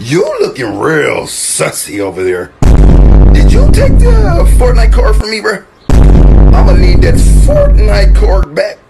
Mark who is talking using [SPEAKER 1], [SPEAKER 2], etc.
[SPEAKER 1] You looking real sussy over there. Did you take the Fortnite card from me, bro? I'ma need that Fortnite card back.